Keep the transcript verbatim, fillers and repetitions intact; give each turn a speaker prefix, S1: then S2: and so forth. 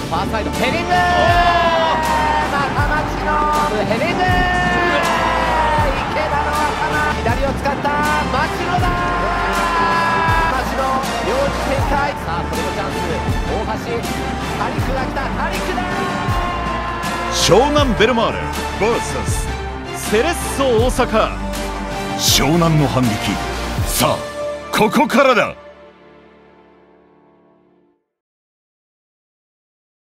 S1: ファーサイドヘディング、また町野ヘディング、池田の頭左を使った町野だ、町野両手展開、さあこれもチャンス、大橋タリクが来た、タリクだ、
S2: 湘南ベルマーレ ブイエス セレッソ大阪、湘南の反撃、さあここからだ。